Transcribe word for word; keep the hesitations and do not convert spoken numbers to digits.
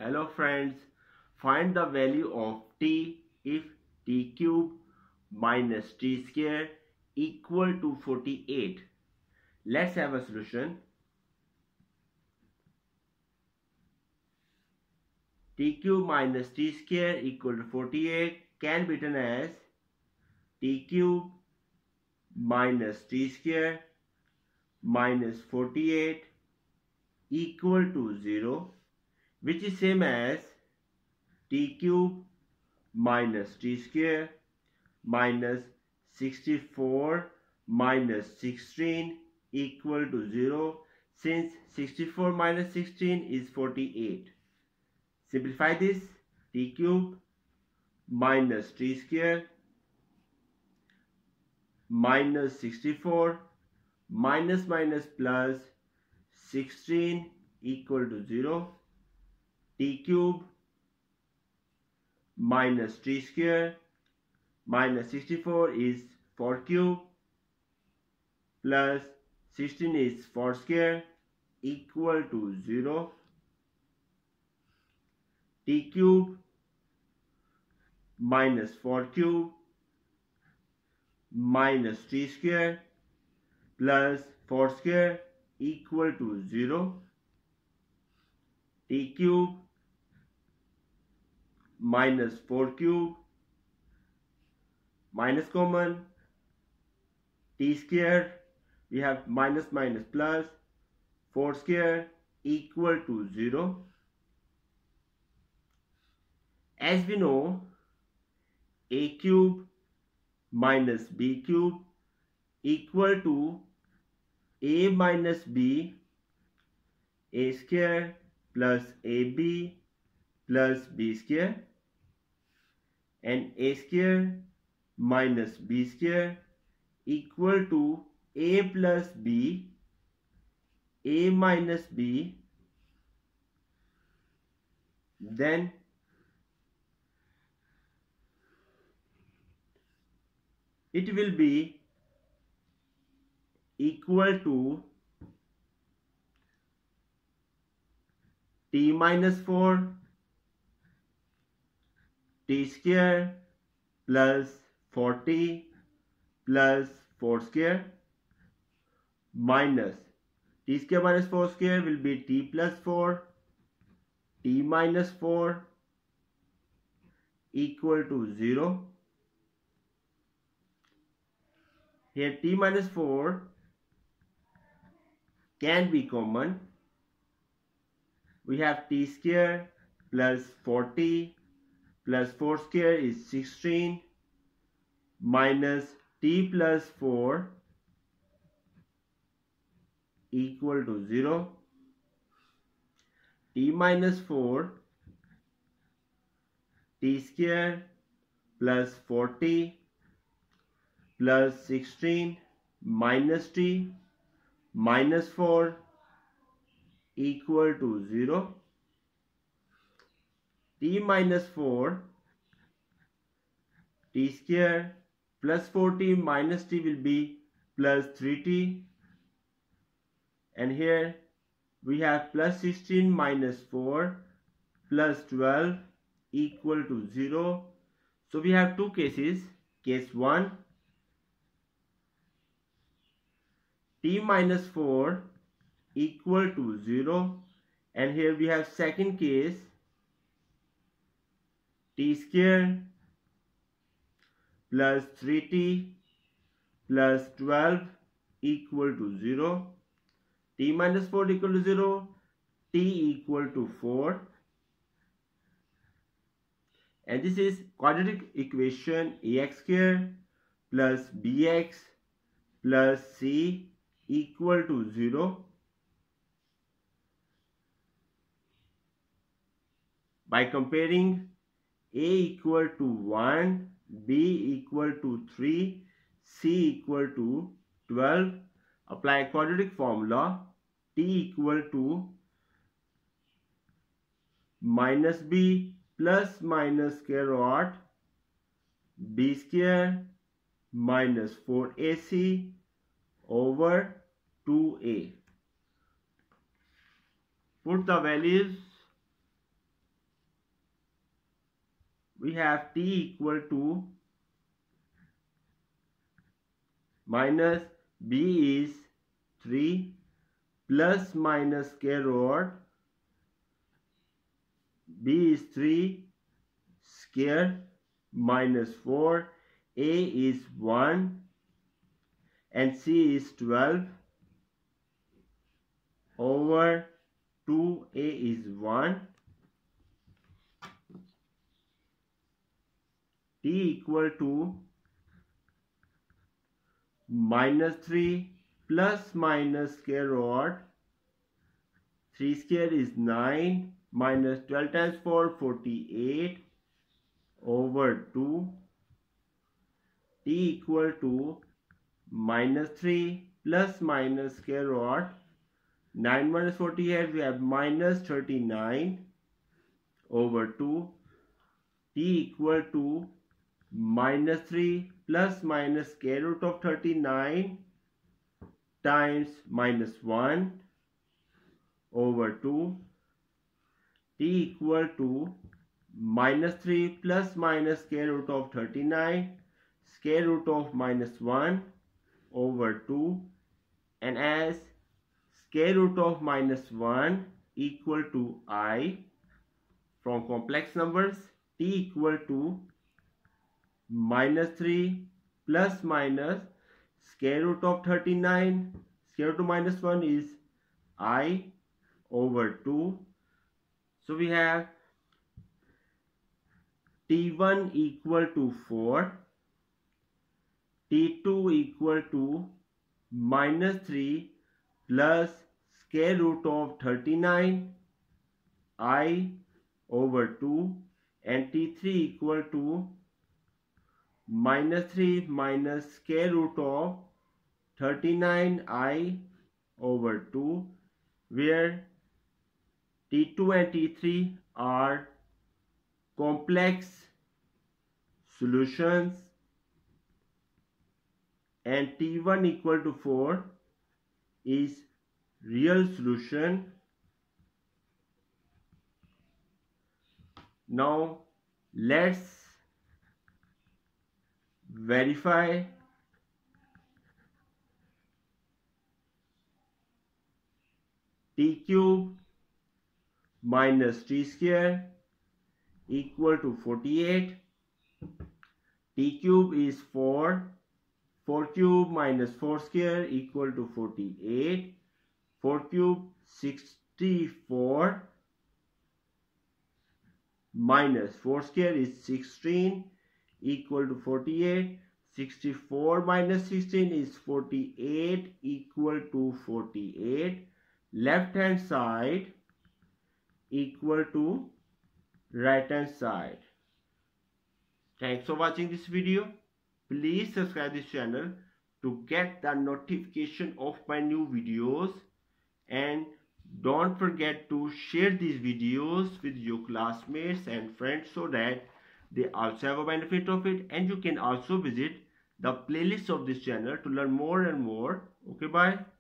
Hello friends, find the value of t if t cube minus t square equal to forty-eight. Let's have a solution. T cube minus t square equal to forty-eight can be written as t cube minus t square minus forty-eight equal to zero, which is same as t cube minus t square minus sixty-four minus sixteen equal to zero, since sixty-four minus sixteen is forty-eight. Simplify this. T cube minus t square minus sixty-four minus minus plus sixteen equal to zero. T cube minus t square minus sixty-four is four cube plus sixteen is four square equal to zero. T cube minus four cube minus t square plus four square equal to zero. T cube minus four cube minus common, t square we have minus minus plus four square equal to zero. As we know, a cube minus b cube equal to a minus b, a square plus ab plus b square, and a square minus b square equal to a plus b, a minus b, then it will be equal to t minus four t square plus forty plus four square minus t square minus four square will be t plus four, t minus four equal to zero. Here t minus four can be common. We have t square plus forty plus four square is sixteen minus t plus four equal to zero. T minus four, t square plus forty plus sixteen minus t minus four equal to zero. T minus four, t square plus forty minus t will be plus three t, and here we have plus sixteen minus four plus twelve equal to zero. So we have two cases. Case one, t minus four equal to zero, and here we have second case, t square plus three t plus twelve equal to zero. T minus four equal to zero, t equal to four, and this is quadratic equation ax square plus bx plus c equal to zero. By comparing a equal to one, b equal to three, c equal to twelve, apply quadratic formula. T equal to minus b plus minus square root b square minus four a c over two a. Put the values we have t equal to minus b is three plus minus square root b is three square minus four, a is one and c is twelve over two, a is one. T equal to minus three plus minus square root three square is nine minus twelve times four, forty-eight over two. T equal to minus three plus minus square root nine minus forty-eight, we have minus thirty-nine over two. T equal to minus three plus minus square root of thirty-nine times minus one over two. T equal to minus three plus minus square root of thirty-nine square root of minus one over two, and as square root of minus one equal to I from complex numbers, t equal to minus three plus minus square root of thirty-nine square root of minus one is I over two. So we have T one equal to four, T two equal to minus three plus square root of thirty-nine I over two, and T three equal to minus three minus square root of thirty-nine I over two, where T two and T three are complex solutions and T one equal to four is real solution. Now let's verify t cube minus t square equal to forty-eight. T cube is four. four cube minus four square equal to forty-eight. four cube sixty-four minus four square is sixteen equal to forty-eight. sixty-four minus sixteen is forty-eight equal to forty-eight. Left hand side equal to right hand side. Thanks for watching this video. Please subscribe this channel to get the notification of my new videos, and don't forget to share these videos with your classmates and friends so that they also have a benefit of it. And you can also visit the playlist of this channel to learn more and more. Okay, bye.